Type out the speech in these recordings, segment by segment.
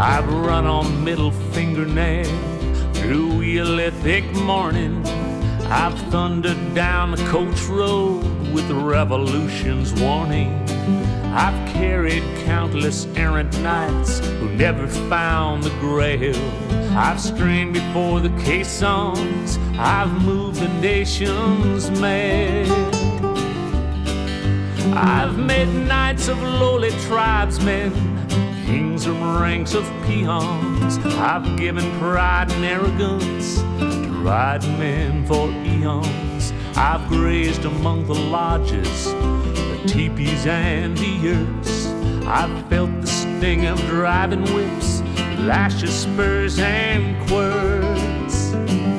I've run on middle fingernail through wheelie thick morning. I've thundered down the coach road with the revolution's warning. I've carried countless errant knights who never found the grail. I've strained before the caissons, I've moved the nation's mail. I've made knights of lowly tribesmen, kings from ranks of peons. I've given pride and arrogance to riding men for eons. I've grazed among the lodges, the teepees and the yurts. I've felt the sting of driving whips, lashes, spurs, and quirts.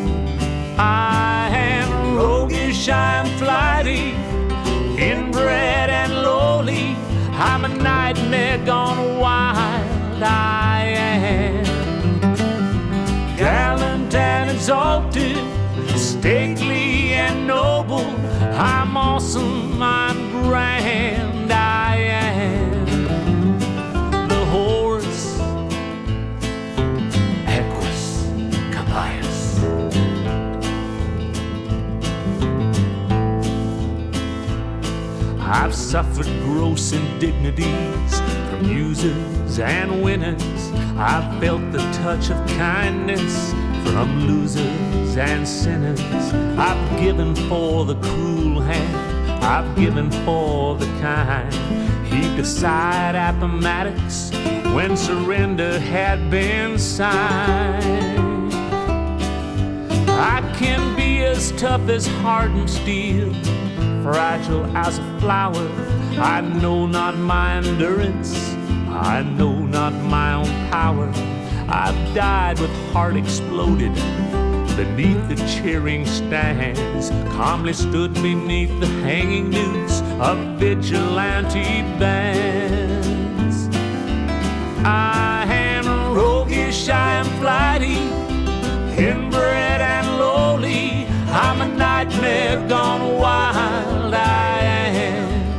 I am roguish, I am flighty, inbred and lowly. I'm a nightmare gone wild, I am. Gallant and exalted, stately and noble. I'm awesome, I'm grand, I am. The horse, Equus Caballus. I've suffered gross indignities from users and winners. I've felt the touch of kindness from losers and sinners. I've given for the cruel hand, I've given for the kind. Heaped aside Appomattox when surrender had been signed. I can be as tough as hardened steel, fragile as a flower. I know not my endurance, I know not my own power. I've died with heart exploded beneath the cheering stands, calmly stood beneath the hanging noose of vigilante bands. I am roguish, I am flighty, inbred and lowly. I'm a nightmare gone wild, I am.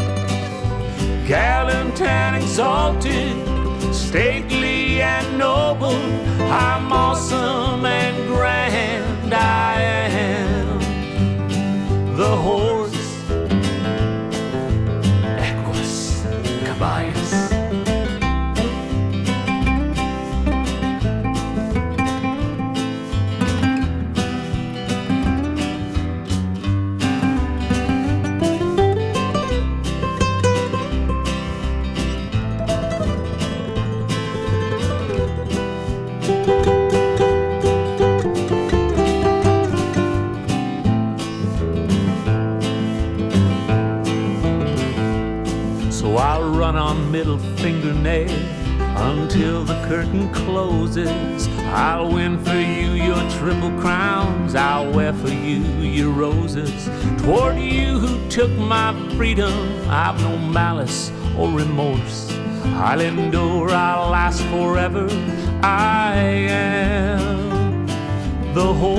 Gallant and exalted, stately and noble. I'm awesome and grand, I am. The horse, Equus Caballus. So I'll run on middle fingernail until the curtain closes. I'll win for you your triple crowns, I'll wear for you your roses. Toward you who took my freedom, I've no malice or remorse. I'll endure, I'll last forever, I am the horse.